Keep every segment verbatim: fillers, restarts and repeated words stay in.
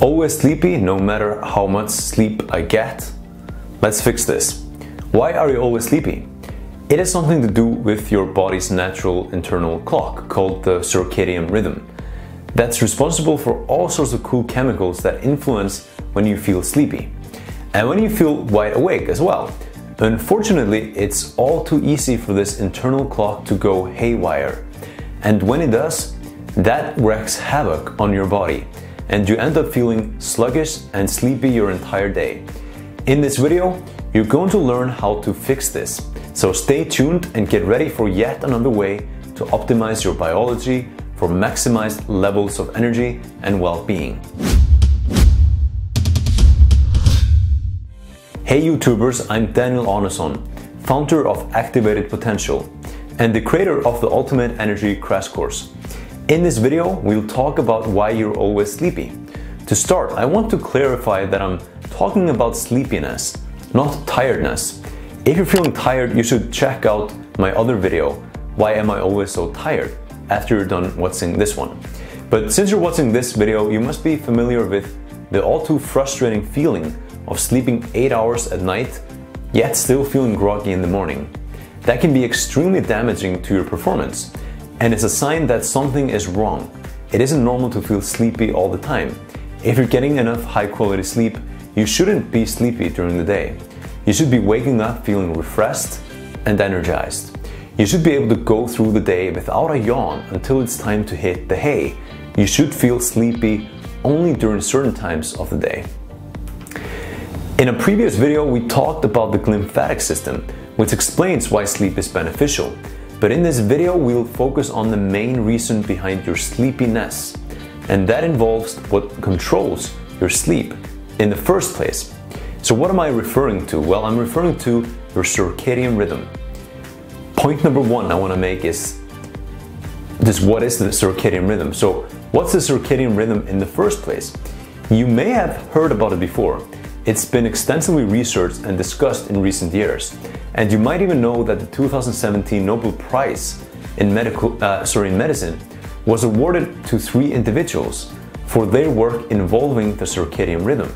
always sleepy no matter how much sleep I get? Let's fix this. Why are you always sleepy? It has something to do with your body's natural internal clock called the circadian rhythm. That's responsible for all sorts of cool chemicals that influence when you feel sleepy and when you feel wide awake as well. Unfortunately, it's all too easy for this internal clock to go haywire. And when it does, that wreaks havoc on your body and you end up feeling sluggish and sleepy your entire day. In this video, you're going to learn how to fix this. So stay tuned and get ready for yet another way to optimize your biology for maximized levels of energy and well-being. Hey YouTubers, I'm Daniel Arneson, founder of Activated Potential and the creator of the Ultimate Energy Crash Course. In this video, we'll talk about why you're always sleepy. To start, I want to clarify that I'm talking about sleepiness, not tiredness. If you're feeling tired, you should check out my other video, Why Am I Always So Tired?, after you're done watching this one. But since you're watching this video, you must be familiar with the all too frustrating feeling of sleeping eight hours at night, yet still feeling groggy in the morning. That can be extremely damaging to your performance, and it's a sign that something is wrong. It isn't normal to feel sleepy all the time. If you're getting enough high quality sleep, you shouldn't be sleepy during the day. You should be waking up feeling refreshed and energized. You should be able to go through the day without a yawn until it's time to hit the hay. You should feel sleepy only during certain times of the day. In a previous video, we talked about the glymphatic system, which explains why sleep is beneficial. But in this video, we'll focus on the main reason behind your sleepiness, and that involves what controls your sleep in the first place. So what am I referring to? Well, I'm referring to your circadian rhythm. Point number one I want to make is this: what is the circadian rhythm? So what's the circadian rhythm in the first place? You may have heard about it before. It's been extensively researched and discussed in recent years. And you might even know that the two thousand seventeen Nobel Prize in, medical, uh, sorry, in medicine was awarded to three individuals for their work involving the circadian rhythm.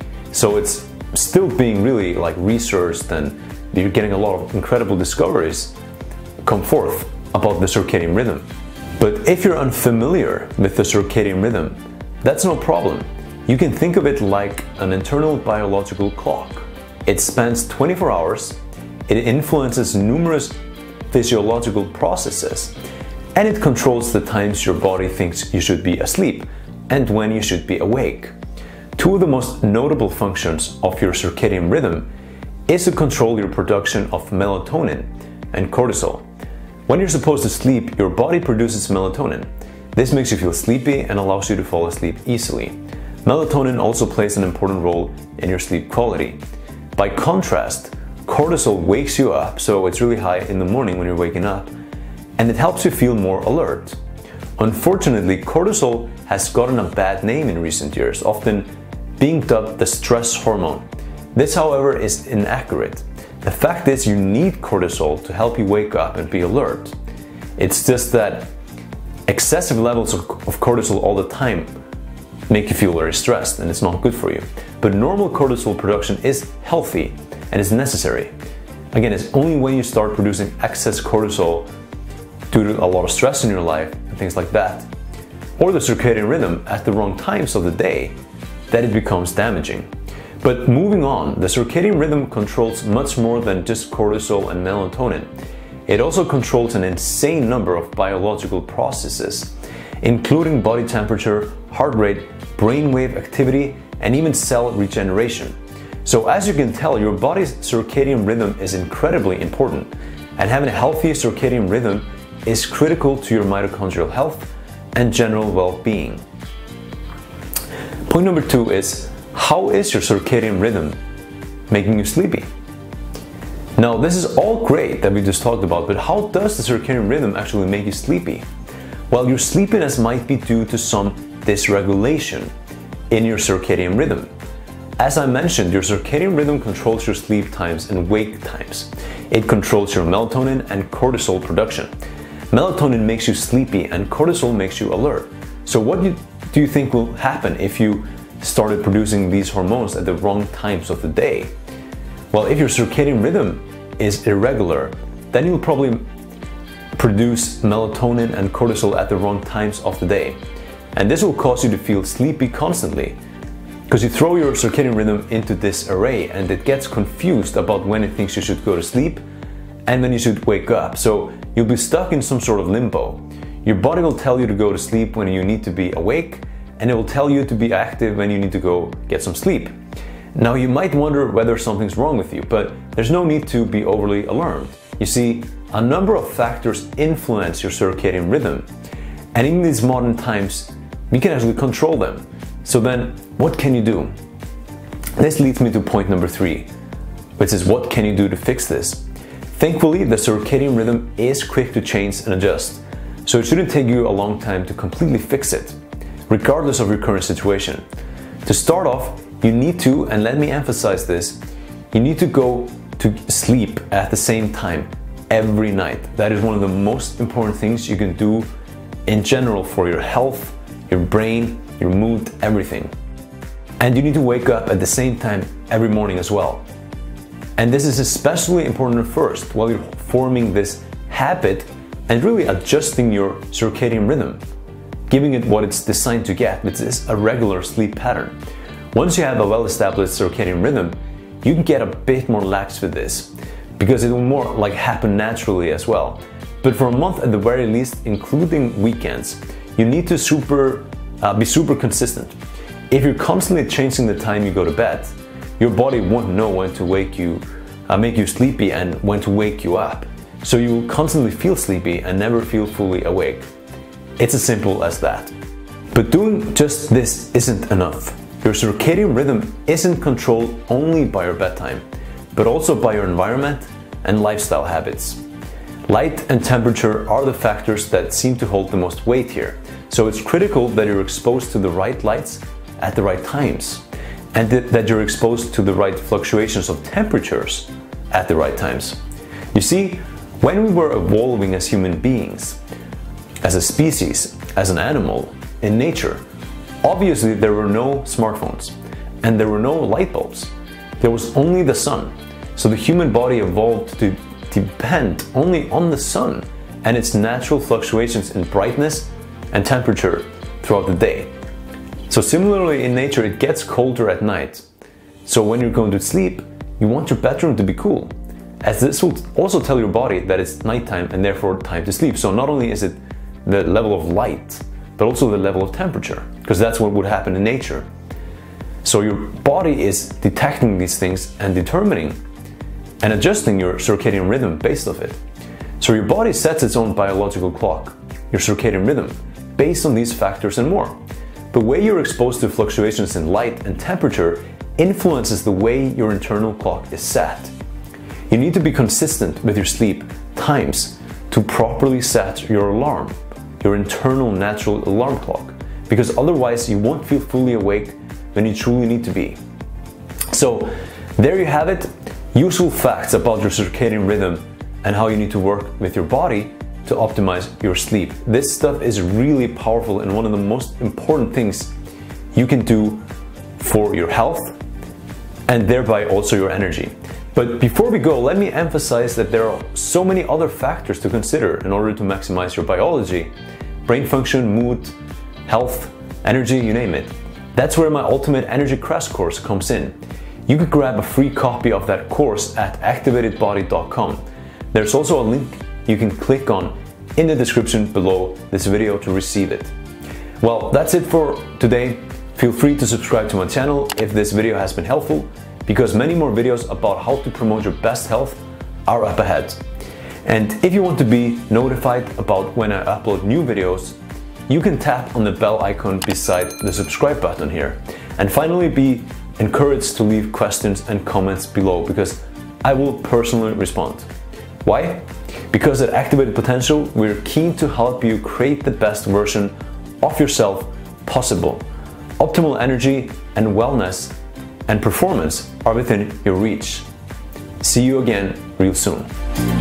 So it's still being really like researched, and you're getting a lot of incredible discoveries come forth about the circadian rhythm. But if you're unfamiliar with the circadian rhythm, that's no problem. You can think of it like an internal biological clock. It spans twenty-four hours, it influences numerous physiological processes, and it controls the times your body thinks you should be asleep and when you should be awake. Two of the most notable functions of your circadian rhythm is to control your production of melatonin and cortisol. When you're supposed to sleep, your body produces melatonin. This makes you feel sleepy and allows you to fall asleep easily. Melatonin also plays an important role in your sleep quality. By contrast, cortisol wakes you up, so it's really high in the morning when you're waking up, and it helps you feel more alert. Unfortunately, cortisol has gotten a bad name in recent years, often being dubbed the stress hormone. This, however, is inaccurate. The fact is, you need cortisol to help you wake up and be alert. It's just that excessive levels of, of cortisol all the time make you feel very stressed, and it's not good for you. But normal cortisol production is healthy and is necessary. Again, it's only when you start producing excess cortisol due to a lot of stress in your life and things like that, or the circadian rhythm at the wrong times of the day, that it becomes damaging. But moving on, the circadian rhythm controls much more than just cortisol and melatonin. It also controls an insane number of biological processes, including body temperature, heart rate, brainwave activity, and even cell regeneration. So as you can tell, your body's circadian rhythm is incredibly important, and having a healthy circadian rhythm is critical to your mitochondrial health and general well-being. Point number two is, how is your circadian rhythm making you sleepy? Now, this is all great that we just talked about, but how does the circadian rhythm actually make you sleepy? Well, your sleepiness might be due to some dysregulation in your circadian rhythm. As I mentioned, your circadian rhythm controls your sleep times and wake times. It controls your melatonin and cortisol production. Melatonin makes you sleepy and cortisol makes you alert. So what do you think will happen if you started producing these hormones at the wrong times of the day? Well, if your circadian rhythm is irregular, then you'll probably produce melatonin and cortisol at the wrong times of the day. And this will cause you to feel sleepy constantly, because you throw your circadian rhythm into this array and it gets confused about when it thinks you should go to sleep and when you should wake up. So you'll be stuck in some sort of limbo. Your body will tell you to go to sleep when you need to be awake, and it will tell you to be active when you need to go get some sleep. Now you might wonder whether something's wrong with you, but there's no need to be overly alarmed. You see, a number of factors influence your circadian rhythm, and in these modern times, we can actually control them. So then, what can you do? This leads me to point number three, which is what can you do to fix this? Thankfully, the circadian rhythm is quick to change and adjust, so it shouldn't take you a long time to completely fix it, regardless of your current situation. To start off, you need to, and let me emphasize this, you need to go to sleep at the same time every night. That is one of the most important things you can do in general for your health, your brain, your mood, everything. And you need to wake up at the same time every morning as well. And this is especially important at first, while you're forming this habit and really adjusting your circadian rhythm, giving it what it's designed to get, which is a regular sleep pattern. Once you have a well-established circadian rhythm, you can get a bit more lax with this, because it will more like happen naturally as well. But for a month at the very least, including weekends, you need to super uh, be super consistent. If you're constantly changing the time you go to bed, your body won't know when to wake you, uh, make you sleepy and when to wake you up. So you will constantly feel sleepy and never feel fully awake. It's as simple as that. But doing just this isn't enough. Your circadian rhythm isn't controlled only by your bedtime, but also by your environment and lifestyle habits. Light and temperature are the factors that seem to hold the most weight here. So it's critical that you're exposed to the right lights at the right times, and that you're exposed to the right fluctuations of temperatures at the right times. You see, when we were evolving as human beings, as a species, as an animal, in nature, obviously there were no smartphones and there were no light bulbs. There was only the sun. So the human body evolved to depend only on the sun and its natural fluctuations in brightness and temperature throughout the day. So similarly in nature, it gets colder at night. So when you're going to sleep, you want your bedroom to be cool, as this will also tell your body that it's nighttime and therefore time to sleep. So not only is it the level of light, but also the level of temperature, because that's what would happen in nature. So your body is detecting these things and determining and adjusting your circadian rhythm based off it. So your body sets its own biological clock, your circadian rhythm, based on these factors and more. The way you're exposed to fluctuations in light and temperature influences the way your internal clock is set. You need to be consistent with your sleep times to properly set your alarm, your internal natural alarm clock, because otherwise you won't feel fully awake when you truly need to be. So there you have it, useful facts about your circadian rhythm and how you need to work with your body to optimize your sleep. This stuff is really powerful and one of the most important things you can do for your health and thereby also your energy. But before we go, let me emphasize that there are so many other factors to consider in order to maximize your biology, brain function, mood, health, energy, you name it. That's where my Ultimate Energy Crash Course comes in. You could grab a free copy of that course at activated body dot com. There's also a link you can click on in the description below this video to receive it. Well, that's it for today. Feel free to subscribe to my channel if this video has been helpful, because many more videos about how to promote your best health are up ahead. And if you want to be notified about when I upload new videos, you can tap on the bell icon beside the subscribe button here. And finally, be encouraged to leave questions and comments below, because I will personally respond. Why? Because at Activated Potential, we're keen to help you create the best version of yourself possible. Optimal energy and wellness and performance are within your reach. See you again real soon.